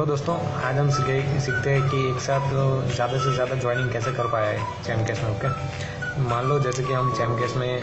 दोस्तों, आज हम सीखते हैं कि एक साथ ज़्यादा से ज़्यादा ज्वाइनिंग कैसे कर पाया है चैमकेस में। ओके, मान लो जैसे कि हम चैमकेस में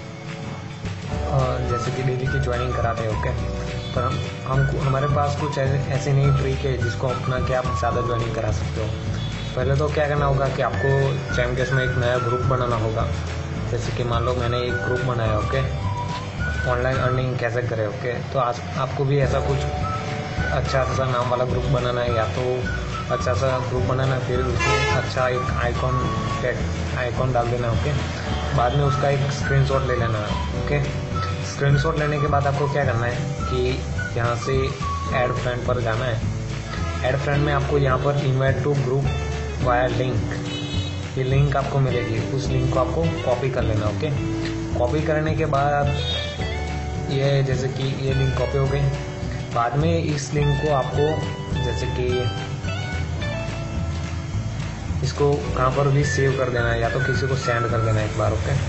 जैसे कि डेली की ज्वाइनिंग कराते हैं। ओके, पर हम हमारे पास कुछ ऐसे नहीं ट्रिक है जिसको अपना के आप ज़्यादा ज्वाइनिंग करा सकते हो। पहले तो क्या करना होगा कि आपको चैमकेस में एक नया ग्रुप बनाना होगा। जैसे कि मान लो मैंने एक ग्रुप बनाया। ओके, ऑनलाइन अर्निंग कैसे करें। ओके, तो आज आपको भी ऐसा कुछ अच्छा सा नाम वाला ग्रुप बनाना है, या तो अच्छा सा ग्रुप बनाना, फिर उसमें अच्छा एक आइकॉन डाल देना। ओके, बाद में उसका एक स्क्रीनशॉट ले लेना। ओके, स्क्रीनशॉट लेने के बाद आपको क्या करना है कि यहाँ से ऐड फ्रेंड पर जाना है। ऐड फ्रेंड में आपको यहाँ पर invite to group via link, ये लिंक आपको मिलेगी। उस लिंक को आपको कॉपी कर लेना। ओके, कॉपी करने के बाद ये जैसे कि ये लिंक कॉपी हो गई। बाद में इस लिंक को आपको जैसे कि इसको कहाँ पर भी सेव कर देना है, या तो किसी को सेंड कर देना है एक बार। ओके,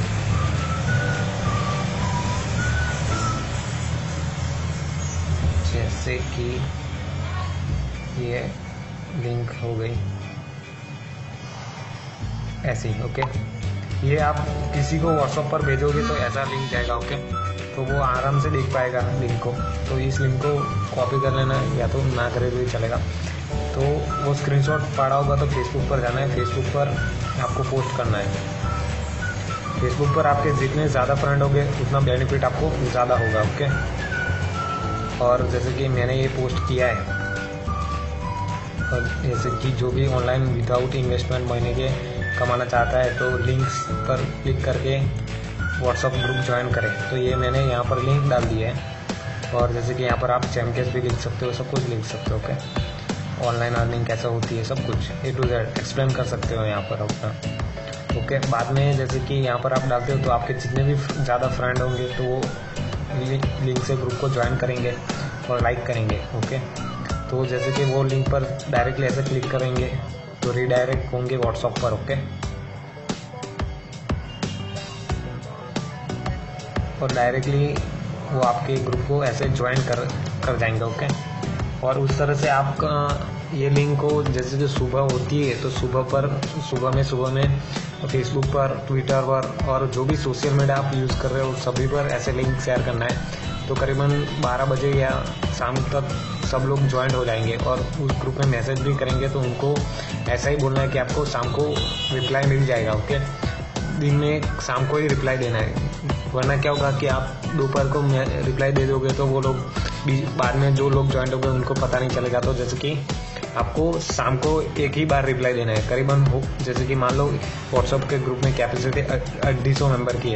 जैसे कि ये लिंक हो गई ऐसे ही। ओके, ये आप किसी को व्हाट्सएप पर भेजोगे तो ऐसा लिंक जाएगा। ओके, तो वो आराम से देख पाएगा लिंक को। तो इस लिंक को कॉपी कर लेना है, या तो ना करे भी चलेगा। तो वो स्क्रीनशॉट पड़ा होगा तो फेसबुक पर जाना है। फेसबुक पर आपको पोस्ट करना है। फेसबुक पर आपके जितने ज़्यादा फ्रेंड होंगे उतना बेनिफिट आपको ज़्यादा होगा। ओके, और जैसे कि मैंने ये पोस्ट किया है, और जैसे कि जो भी ऑनलाइन विदाउट इन्वेस्टमेंट महीने के कमाना चाहता है तो लिंक्स पर क्लिक करके व्हाट्सअप ग्रुप ज्वाइन करें। तो ये मैंने यहाँ पर लिंक डाल दिया है। और जैसे कि यहाँ पर आप चैमकेस भी लिख सकते हो, सब कुछ लिख सकते हो। ओके, ऑनलाइन अर्निंग कैसे होती है सब कुछ A to Z एक्सप्लेन कर सकते हो यहाँ पर अपना। ओके, बाद में जैसे कि यहाँ पर आप डालते हो तो आपके जितने भी ज़्यादा फ्रेंड होंगे तो वो लिंक से ग्रुप को ज्वाइन करेंगे और लाइक करेंगे। ओके, तो जैसे कि वो लिंक पर डायरेक्टली ऐसे क्लिक करेंगे तो रीडायरेक्ट होंगे व्हाट्सएप पर। ओके, और डायरेक्टली वो आपके ग्रुप को ऐसे ज्वाइन कर जाएंगे। ओके, और उस तरह से आप ये लिंक को जैसे कि सुबह होती है तो सुबह में फेसबुक पर, ट्विटर पर और जो भी सोशल मीडिया आप यूज़ कर रहे हो सभी पर ऐसे लिंक शेयर करना है। तो करीबन 12 बजे या शाम तक सब लोग ज्वाइन हो जाएंगे और उस ग्रुप में मैसेज भी करेंगे तो उनको ऐसा ही बोलना है कि आपको शाम को रिप्लाई मिल जाएगा। ओके, दिन में शाम को ही रिप्लाई देना है, वरना क्या होगा कि आप दोपहर को रिप्लाई दे दोगे तो वो लोग बाद में जो लोग ज्वाइन होंगे उनको पता नहीं चलेगा। तो जैसे कि आपको शाम को एक ही बार रिप्लाई देना है। करीबन जैसे कि मान लो व्हाट्सएप के ग्रुप में कैपेसिटी 250 मेंबर की है,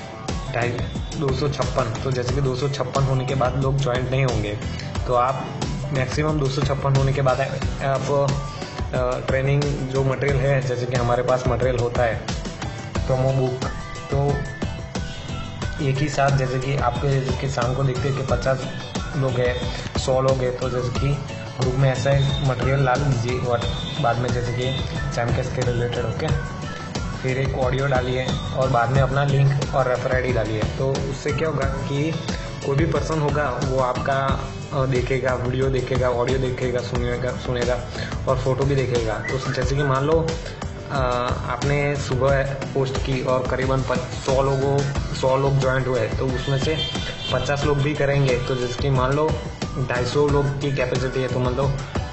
256। तो जैसे कि 256 होने के बाद लोग ज्वाइन नहीं होंगे, तो आप मैक्सिमम 256 होने के बाद आप ट्रेनिंग जो मटेरियल है, जैसे कि हमारे पास मटेरियल होता है प्रोमो बुक, तो एक ही साथ जैसे कि आपके जैसे कि शाम को देखते हैं कि 50 लोग हैं, 100 लोग हैं, तो जैसे कि ग्रुप में ऐसा मटेरियल डाल दीजिए। और बाद में जैसे कि चैमकेस के रिलेटेड। ओके, फिर एक ऑडियो डालिए और बाद में अपना लिंक और रेफर ID डालिए। तो उससे क्या होगा कि कोई भी पर्सन होगा वो आपका देखेगा, वीडियो देखेगा, ऑडियो देखेगा, सुनेगा और फोटो भी देखेगा। तो जैसे कि मान लो आपने सुबह पोस्ट की और करीबन 100 लोग ज्वाइन हुए, तो उसमें से 50 लोग भी करेंगे। तो जैसे कि मान लो 250 लोग की कैपेसिटी है, तो मान लो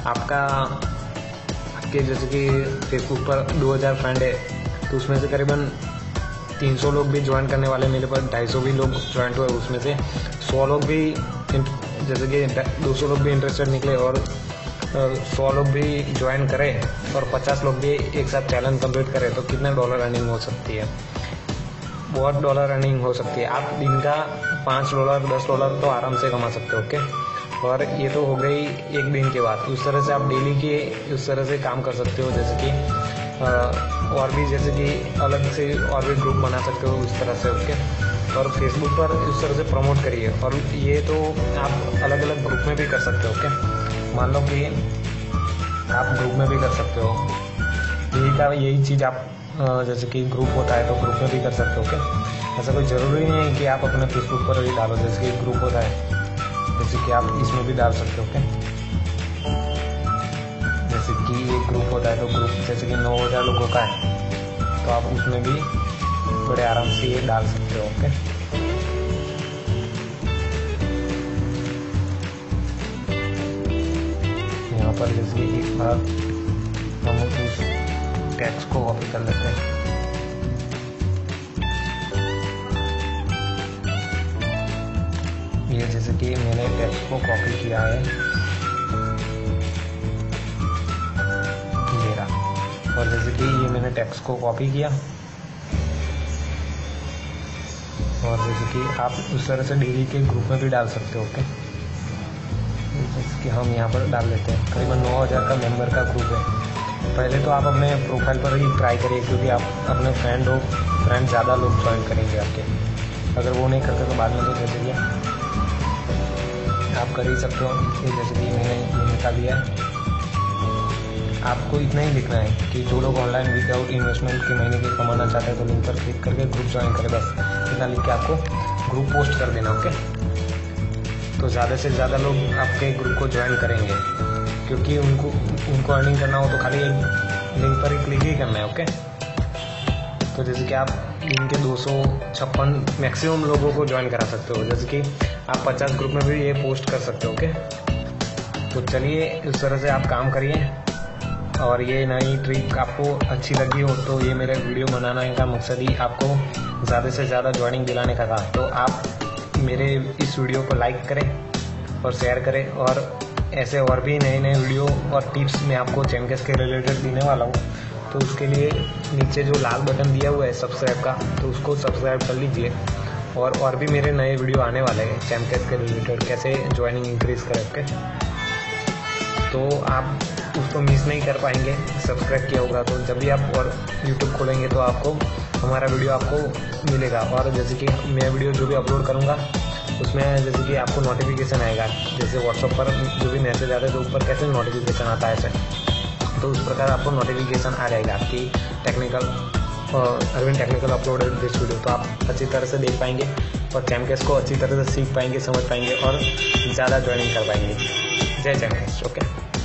आपके जैसे कि फेसबुक पर 2000 फ्रेंड है, तो उसमें से करीबन 300 लोग भी ज्वाइन करने वाले, मेरे पास 250 भी लोग ज्वाइन हुए, उसमें से 100 लोग भी जैसे कि 200 लोग भी इंटरेस्टेड निकले और 100 लोग भी ज्वाइन करें और 50 लोग भी एक साथ चैलेंज कंप्लीट करें, तो कितना $, अर्निंग हो सकती है? बहुत $, अर्निंग हो सकती है। आप दिन का $5, $10 तो आराम से कमा सकते हो। ओके, और ये तो हो गई एक दिन के बाद। उस तरह से आप डेली के उस तरह से काम कर सकते हो, जैसे कि और भी जैसे कि अलग से और भी ग्रुप बना सकते हो उस तरह से। ओके, और फेसबुक पर उस तरह से प्रमोट करिए। और ये तो आप अलग अलग ग्रुप में भी कर सकते हो। ओके, मान लो कि आप ग्रुप में भी कर सकते हो। यही चीज़ आप जैसे कि ग्रुप होता है तो ग्रुप में भी कर सकते हो। ओके, ऐसा कोई ज़रूरी नहीं है कि आप अपने फेसबुक पर ही डालो, जैसे कि ग्रुप होता है जैसे कि आप इसमें भी डाल सकते हो। ओके। जैसे कि एक ग्रुप होता है, तो ग्रुप जैसे कि 9,000 लोगों का है, तो आप उसमें भी बड़े आराम से ये डाल सकते हो। ओके, यहाँ पर जैसे एक बार हम उस टेक्स्ट को कॉपी कर लेते हैं। ये जैसे कि मैंने टेक्स्ट को कॉपी किया है मेरा, और जैसे कि ये मैंने टेक्स्ट को कॉपी किया, और जैसे कि आप उस तरह से डेली के ग्रुप में भी डाल सकते हो। ओके, जैसे कि हम यहाँ पर डाल लेते हैं, करीबन 9,000 का मेंबर का ग्रुप है। पहले तो आप अपने प्रोफाइल पर ही ट्राई करिए, क्योंकि आप अपने फ्रेंड ज़्यादा लोग ज्वाइन करेंगे आपके। अगर वो नहीं करते तो बाद में तो जैसे कि आप कर ही सकते हो। ये जैसे कि मैंने ये निकाल दिया है। आपको इतना ही लिखना है कि जो लोग ऑनलाइन विदाउट इन्वेस्टमेंट के महीने के कमाना चाहते हैं तो लिंक पर क्लिक करके ग्रुप ज्वाइन करें, बस इतना लिख के आपको ग्रुप पोस्ट कर देना। ओके, तो ज़्यादा से ज़्यादा लोग आपके ग्रुप को ज्वाइन करेंगे, क्योंकि उनको अर्निंग करना हो तो खाली एक लिंक पर ही क्लिक ही करना है। ओके, तो जैसे कि आप दिन के 256 मैक्सिमम लोगों को ज्वाइन करा सकते हो, जैसे कि आप 50 ग्रुप में भी ये पोस्ट कर सकते हो। ओके, तो चलिए इस तरह से आप काम करिए। और ये नई ट्रिक आपको अच्छी लगी हो तो ये मेरे वीडियो बनाने का मकसद ही आपको ज़्यादा से ज़्यादा ज्वाइनिंग दिलाने का था। तो आप मेरे इस वीडियो को लाइक करें और शेयर करें, और ऐसे और भी नए नए वीडियो और टिप्स मैं आपको चैमकेस के रिलेटेड देने वाला हूँ। तो उसके लिए नीचे जो लाल बटन दिया हुआ है सब्सक्राइब का, तो उसको सब्सक्राइब कर लीजिए। और भी मेरे नए वीडियो आने वाले हैं चैमकेस के रिलेटेड, कैसे ज्वाइनिंग इंक्रीज करें। ओके, तो आप उसको मिस नहीं कर पाएंगे, सब्सक्राइब किया होगा तो जब भी आप और यूट्यूब खोलेंगे तो आपको हमारा वीडियो आपको मिलेगा। और जैसे कि मैं वीडियो जो भी अपलोड करूँगा उसमें जैसे कि आपको नोटिफिकेशन आएगा, जैसे व्हाट्सएप पर जो भी मैसेज आते हैं तो ऊपर कैसे नोटिफिकेशन आता है ऐसे, तो उस प्रकार आपको नोटिफिकेशन आ जाएगा आपकी Arvind technical uploaded this video. तो आप अच्छी तरह से देख पाएंगे और चैमकेस को अच्छी तरह से सीख पाएंगे, समझ पाएंगे और ज़्यादा ज्वाइनिंग कर पाएंगे। जय चैमकेस। ओके,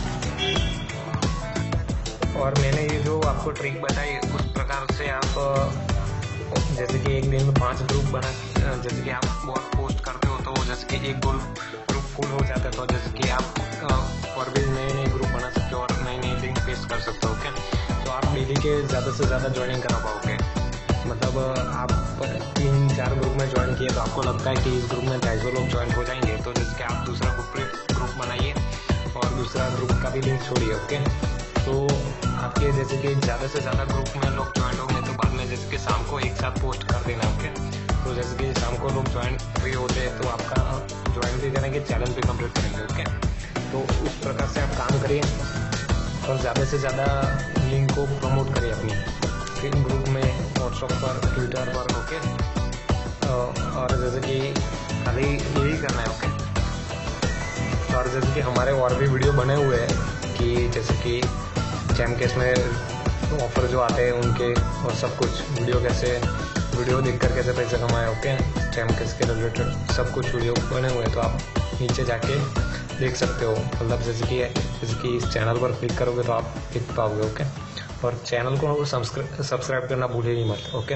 और मैंने ये जो आपको ट्रिक बताई उस प्रकार से आप जैसे कि एक दिन में 5 ग्रुप बना, जैसे कि आप बहुत पोस्ट करते हो तो जैसे कि एक ग्रुप फुल हो जाता है, तो जैसे कि आप और भी नए नए ग्रुप बना सकते हो और नए नए लिंक पेस्ट कर सकते हो। ओके, तो आप डेली के ज़्यादा से ज़्यादा ज्वाइनिंग करा पाओगे। मतलब आप 3-4 ग्रुप में ज्वाइन किए तो आपको लगता है कि इस ग्रुप में 250 लोग ज्वाइन हो जाएंगे, तो जैसे कि आप दूसरा ग्रुप बनाइए और दूसरा ग्रुप का भी लिंक छोड़िए। ओके, तो आपके जैसे कि ज़्यादा से ज़्यादा ग्रुप में लोग ज्वाइन होंगे तो बाद में जैसे कि शाम को एक साथ पोस्ट कर देना। ओके, तो जैसे कि शाम को लोग ज्वाइन फ्री होते हैं तो आपका ज्वाइन भी करेंगे, चैलेंज भी कंप्लीट करेंगे। ओके, तो उस प्रकार से आप काम करिए और ज़्यादा से ज़्यादा लिंक को प्रमोट करिए अपनी ग्रुप में, व्हाट्सएप पर, ट्विटर पर। ओके, और जैसे कि खाली यही करना है। ओके, और जैसे कि हमारे और भी वीडियो बने हुए हैं कि जैसे कि चैमकेस में ऑफर जो आते हैं उनके और सब कुछ वीडियो देखकर कैसे पैसे कमाए। ओके, चैमकेस के रिलेटेड सब कुछ वीडियो बने हुए हैं, तो आप नीचे जाके देख सकते हो। मतलब जैसे कि इस चैनल पर क्लिक करोगे तो आप देख पाओगे। ओके, और चैनल को सब्सक्राइब करना भूलिए ही मत। ओके,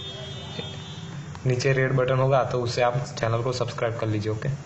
नीचे रेड बटन होगा तो उससे आप चैनल को सब्सक्राइब कर लीजिए। ओके,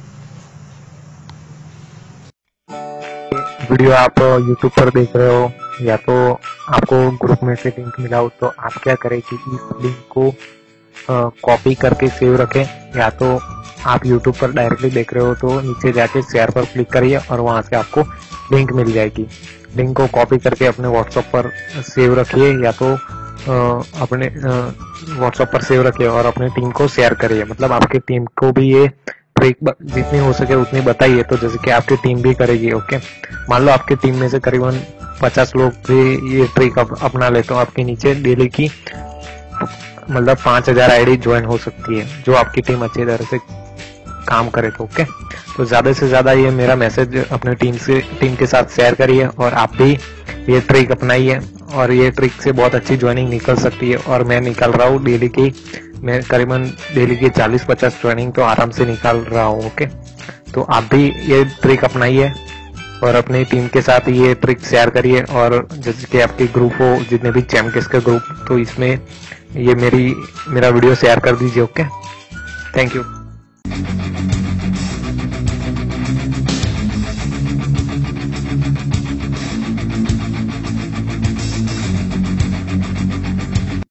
वीडियो आप YouTube पर देख रहे हो या तो आपको ग्रुप में से लिंक मिला हो, तो आप क्या करें कि इस लिंक को कॉपी करके सेव रखें, या तो आप YouTube पर डायरेक्टली देख रहे हो तो नीचे जाके शेयर पर क्लिक करिए और वहां से आपको लिंक मिल जाएगी। लिंक को कॉपी करके अपने व्हाट्सएप पर सेव रखिए, या तो अपने व्हाट्सएप पर सेव रखिए और अपनी टीम को शेयर करिए। मतलब आपकी टीम को भी ये ट्रिक जितनी हो सके उतनी बताइए, तो जैसे कि आपकी टीम भी करेगी। ओके, मान लो आपकी टीम में से करीबन 50 लोग भी ये ट्रिक अपना ले तो आपके नीचे डेली की मतलब 5000 आईडी ज्वाइन हो सकती है, जो आपकी टीम अच्छी तरह से काम करे तो। ओके, तो ज्यादा से ज्यादा ये मेरा मैसेज अपने टीम के साथ शेयर करिए और आप भी ये ट्रिक अपनाइए, और ये ट्रिक से बहुत अच्छी ज्वाइनिंग निकल सकती है। और मैं निकाल रहा हूँ डेली की, मैं करीबन डेली की 40-50 ज्वाइनिंग तो आराम से निकाल रहा हूँ। ओके, तो आप भी ये ट्रिक अपनाइए और अपनी टीम के साथ ये ट्रिक शेयर करिए। और जैसे कि आपके ग्रुप हो, जितने भी चैमकेस का ग्रुप, तो इसमें ये मेरा वीडियो शेयर कर दीजिए। Okay, thank you.